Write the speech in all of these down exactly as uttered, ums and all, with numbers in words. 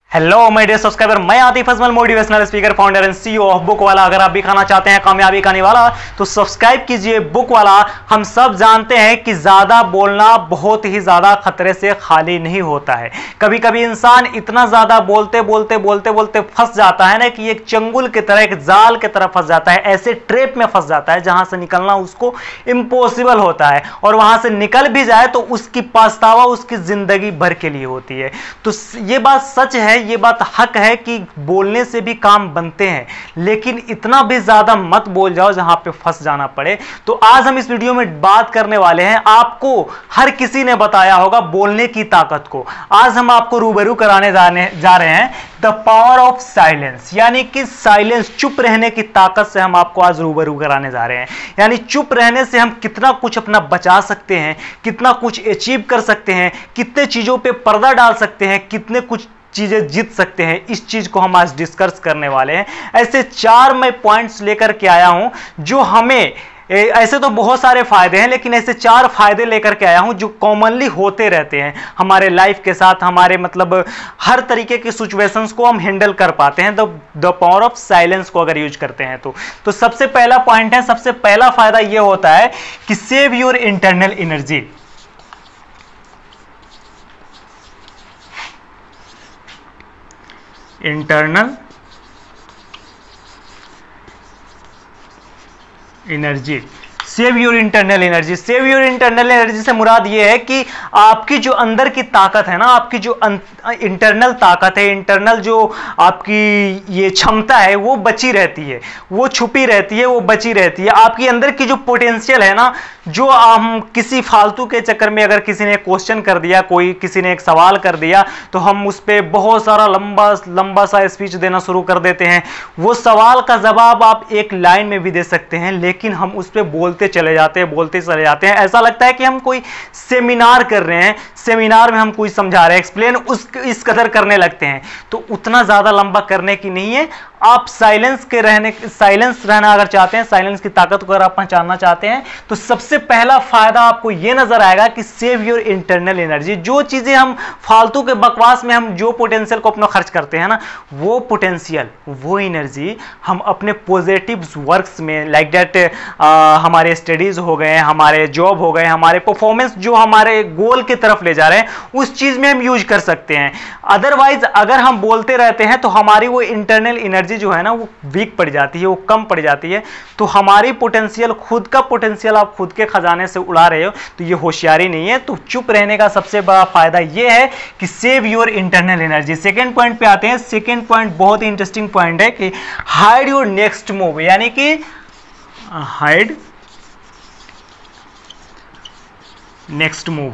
Hello my dear subscriber, मैं Atif Ajmal, motivational speaker, founder and CEO of book वाला। अगर आप भी खाना चाहते हैं कामयाबी खाने वाला तो सब्सक्राइब कीजिए बुक वाला। हम सब जानते हैं कि ज्यादा बोलना बहुत ही ज्यादा खतरे से खाली नहीं होता है। कभी कभी इंसान इतना ज्यादा बोलते बोलते बोलते बोलते फंस जाता है ना कि एक चंगुल की तरह, एक जाल की तरह फंस जाता है, ऐसे ट्रैप में फंस जाता है जहां से निकलना उसको इम्पॉसिबल होता है। और वहां से निकल भी जाए तो उसकी पछतावा उसकी जिंदगी भर के लिए होती है। तो ये बात सच है, ये बात हक है कि बोलने से भी काम बनते हैं, लेकिन इतना भी ज्यादा मत बोल जाओ जहां पे फंस जाना पड़े। तो आज हम इस वीडियो में बात करने वाले हैं, आपको हर किसी ने बताया होगा बोलने की ताकत को। आज हम आपको रूबरू कराने जाने जा रहे हैं द पावर ऑफ साइलेंस, यानी कि साइलेंस, चुप रहने की ताकत से हम आपको आज रूबरू कराने जा रहे हैं। यानी चुप रहने से हम कितना कुछ अपना बचा सकते हैं, कितना कुछ अचीव कर सकते हैं, कितने चीजों पे पर्दा डाल सकते हैं, कितने कुछ चीजें जीत सकते हैं। इस चीज को हम आज डिस्कस करने वाले हैं। ऐसे चार मैं पॉइंट्स लेकर के आया हूं जो हमें, ऐसे तो बहुत सारे फायदे हैं, लेकिन ऐसे चार फायदे लेकर के आया हूं जो कॉमनली होते रहते हैं हमारे लाइफ के साथ। हमारे मतलब हर तरीके के सिचुएशंस को हम हैंडल कर पाते हैं the the power of silence को अगर यूज करते हैं तो तो सबसे पहला पॉइंट है, सबसे पहला फायदा यह होता है कि save your internal energy. Internal energy, save your internal energy. Save your internal energy से मुराद ये है कि आपकी जो अंदर की ताकत है ना, आपकी जो इंटरनल ताकत है, इंटरनल जो आपकी ये क्षमता है वो बची रहती है, वो छुपी रहती है, वो बची रहती है। आपकी अंदर की जो पोटेंशियल है ना, जो हम किसी फालतू के चक्कर में अगर किसी ने क्वेश्चन कर दिया, कोई किसी ने एक सवाल कर दिया, तो हम उस पर बहुत सारा लंबा लंबा सा स्पीच देना शुरू कर देते हैं। वो सवाल का जवाब आप एक लाइन में भी दे सकते हैं, लेकिन हम उस पर बोलते चले जाते हैं बोलते चले जाते हैं। ऐसा लगता है कि हम कोई सेमिनार कर रहे हैं, सेमिनार में हम कोई समझा रहे हैं, एक्सप्लेन उस इस कदर करने लगते हैं। तो उतना ज्यादा लंबा करने की नहीं है। आप साइलेंस के रहने साइलेंस रहना अगर चाहते हैं, साइलेंस की ताकत को अगर आप पहचानना चाहते हैं, तो सबसे पहला फायदा आपको यह नजर आएगा कि सेव योर इंटरनल एनर्जी। जो चीजें हम फालतू के बकवास में हम जो पोटेंशियल को अपना खर्च करते हैं ना, वो पोटेंशियल, वो एनर्जी हम अपने पॉजिटिव वर्क्स में, लाइक दैट हमारे स्टडीज हो गए, हमारे जॉब हो गए, हमारे परफॉर्मेंस जो हमारे गोल की तरफ ले जा रहे हैं, उस चीज में हम यूज कर सकते हैं। अदरवाइज अगर हम बोलते रहते हैं तो हमारी वो इंटरनल एनर्जी जो है ना वो वीक पड़ जाती है, वो कम पड़ जाती है। तो हमारी पोटेंशियल, खुद का पोटेंशियल आप खुद के खजाने से उड़ा रहे हो, तो ये होशियारी नहीं है। तो चुप रहने का सबसे बड़ा फायदा ये है कि save your internal energy. Second point पे आते हैं। सेकेंड पॉइंट बहुत ही इंटरेस्टिंग पॉइंट है कि हाइड योर नेक्स्ट मूव, यानी कि hide next move.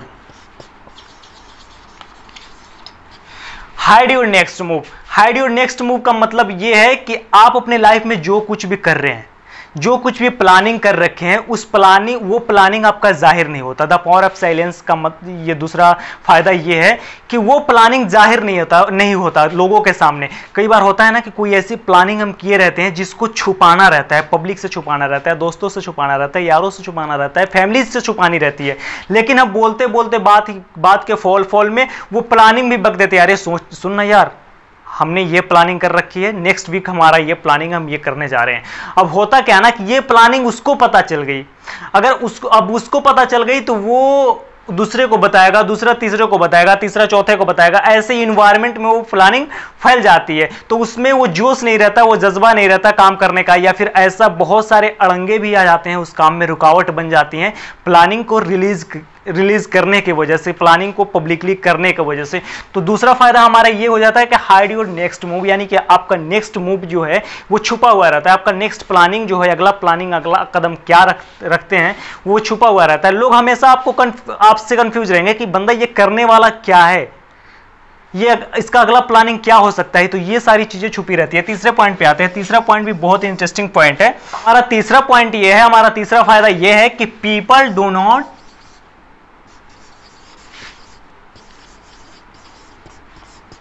Hide your next move, hide your next move का मतलब यह है कि आप अपने लाइफ में जो कुछ भी कर रहे हैं, जो कुछ भी प्लानिंग कर रखे हैं, उस प्लानिंग वो प्लानिंग आपका जाहिर नहीं होता। द पावर ऑफ साइलेंस का मतलब ये दूसरा फायदा ये है कि वो प्लानिंग जाहिर नहीं होता नहीं होता लोगों के सामने। कई बार होता है ना कि कोई ऐसी प्लानिंग हम किए रहते हैं जिसको छुपाना रहता है, पब्लिक से छुपाना रहता है, दोस्तों से छुपाना रहता है, यारों से छुपाना रहता है, फैमिली से छुपानी रहती है। लेकिन हम बोलते बोलते बात बात के फॉल फॉल में वो प्लानिंग भी बक देते हैं। अरे सोच सुनना यार, हमने ये प्लानिंग कर रखी है, नेक्स्ट वीक हमारा ये प्लानिंग, हम ये करने जा रहे हैं। अब होता क्या ना कि ये प्लानिंग उसको पता चल गई। अगर उसको अब उसको पता चल गई तो वो दूसरे को बताएगा, दूसरा तीसरे को बताएगा, तीसरा चौथे को बताएगा। ऐसे इन्वायरमेंट में वो प्लानिंग फैल जाती है, तो उसमें वो जोश नहीं रहता, वो जज्बा नहीं रहता काम करने का, या फिर ऐसा बहुत सारे अड़ंगे भी आ जाते हैं उस काम में, रुकावट बन जाती हैं प्लानिंग को रिलीज रिलीज करने की वजह से, प्लानिंग को पब्लिकली करने की वजह से। तो दूसरा फायदा हमारा ये हो जाता है कि हाइड योर नेक्स्ट मूव, यानी कि आपका नेक्स्ट मूव जो है वो छुपा हुआ रहता है। आपका नेक्स्ट प्लानिंग जो है, अगला प्लानिंग, अगला कदम क्या रख, रखते हैं वो छुपा हुआ रहता है। लोग हमेशा आपको आपसे कंफ्यूज रहेंगे कि बंदा ये करने वाला क्या है, ये इसका अगला प्लानिंग क्या हो सकता है। तो ये सारी चीजें छुपी रहती है। तीसरे पॉइंट पे आते हैं। तीसरा पॉइंट भी बहुत इंटरेस्टिंग पॉइंट है। हमारा तीसरा पॉइंट ये है, हमारा तीसरा फायदा ये है कि पीपल डू नॉट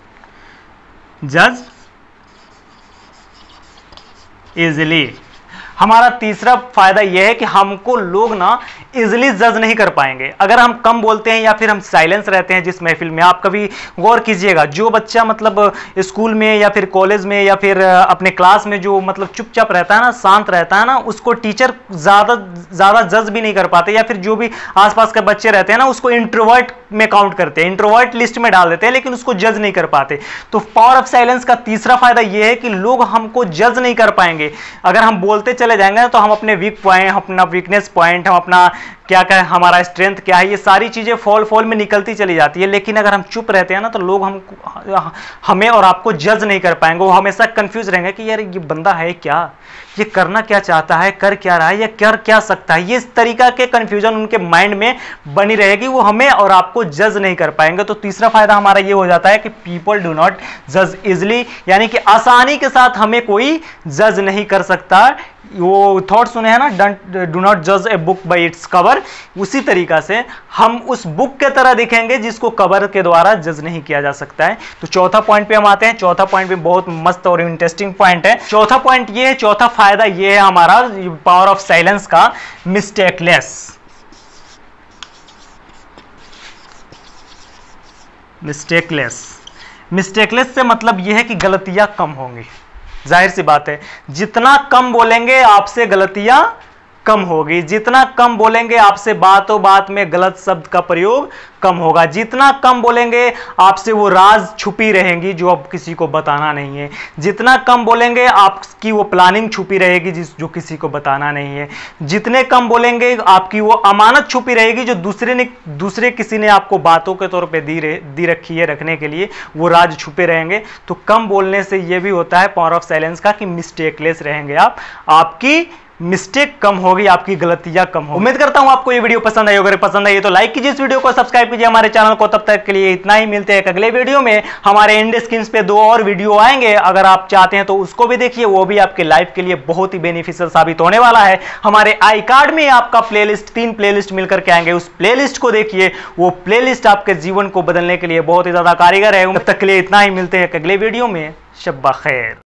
जज इजिली। हमारा तीसरा फायदा यह है कि हमको लोग ना इजिली जज नहीं कर पाएंगे। अगर हम कम बोलते हैं या फिर हम साइलेंस रहते हैं जिस महफिल में, आप कभी गौर कीजिएगा, जो बच्चा मतलब स्कूल में या फिर कॉलेज में या फिर अपने क्लास में जो मतलब चुपचाप रहता है ना, शांत रहता है ना, उसको टीचर ज्यादा ज्यादा जज भी नहीं कर पाते, या फिर जो भी आसपास के बच्चे रहते हैं ना उसको इंट्रोवर्ट में काउंट करते हैं, इंट्रोवर्ट लिस्ट में डाल देते हैं, लेकिन उसको जज नहीं कर पाते। तो पावर ऑफ साइलेंस का तीसरा फायदा यह है कि लोग हमको जज नहीं कर पाएंगे। अगर हम बोलते चले जाएंगे तो हम अपने वीक पॉइंट, अपना वीकनेस पॉइंट, हम अपना क्या क्या है, हमारा स्ट्रेंथ क्या है, ये सारी चीजें फॉल फॉल में निकलती चली जाती है। लेकिन अगर हम चुप रहते हैं ना तो लोग हम हमें और आपको जज नहीं कर पाएंगे। वो हमेशा कंफ्यूज रहेंगे कि यार ये बंदा है क्या, ये करना क्या चाहता है, कर क्या रहा है, या कर क्या सकता है। ये इस तरीका के कंफ्यूजन उनके माइंड में बनी रहेगी, वो हमें और आपको जज नहीं कर पाएंगे। तो तीसरा फायदा हमारा ये हो जाता है कि पीपल डू नॉट जज इजली, यानी कि आसानी के साथ हमें कोई जज नहीं कर सकता। वो थॉट सुने हैं ना, डोंट डू नॉट जज a book by its cover, उसी तरीका से हम उस बुक के तरह दिखेंगे जिसको कवर के द्वारा जज नहीं किया जा सकता है। तो चौथा पॉइंट पे हम आते हैं। चौथा पॉइंट पे बहुत मस्त और इंटरेस्टिंग पॉइंट है। चौथा पॉइंट ये है, चौथा फायदा ये है हमारा पावर ऑफ साइलेंस का, मिस्टेकलेस। मिस्टेकलेस मिस्टेकलेस से मतलब यह है कि गलतियां कम होंगी। जाहिर सी बात है, जितना कम बोलेंगे आपसे गलतियां कम होगी, जितना कम बोलेंगे आपसे बातों बात में गलत शब्द का प्रयोग कम होगा, जितना कम बोलेंगे आपसे वो राज छुपी रहेंगी जो अब किसी को बताना नहीं है, जितना कम बोलेंगे आपकी वो प्लानिंग छुपी रहेगी जिस जो किसी को बताना नहीं है, जितने कम बोलेंगे आपकी वो अमानत छुपी रहेगी जो दूसरे ने दूसरे किसी ने आपको बातों के तौर पे दी दी रखी है रखने के लिए, वो राज छुपे रहेंगे। तो कम बोलने से ये भी होता है पावर ऑफ साइलेंस का कि मिस्टेकलेस रहेंगे आप, आपकी मिस्टेक कम होगी, आपकी गलतियां कम होगी। उम्मीद करता हूं आपको ये वीडियो पसंद आई। अगर पसंद आई तो लाइक कीजिए इस वीडियो को, सब्सक्राइब कीजिए हमारे चैनल को। तब तक के लिए इतना ही, मिलते हैं अगले वीडियो में। हमारे एंड स्क्रीन पे दो और वीडियो आएंगे, अगर आप चाहते हैं तो उसको भी देखिए, वो भी आपके लाइफ के लिए बहुत ही बेनिफिशियल साबित होने वाला है। हमारे आई कार्ड में आपका प्लेलिस्ट, तीन प्लेलिस्ट मिलकर के आएंगे, उस प्लेलिस्ट को देखिए, वो प्लेलिस्ट आपके जीवन को बदलने के लिए बहुत ही ज्यादा कारीगर है। तब तक के लिए इतना ही, मिलते हैं अगले वीडियो में। शब्बा खैर।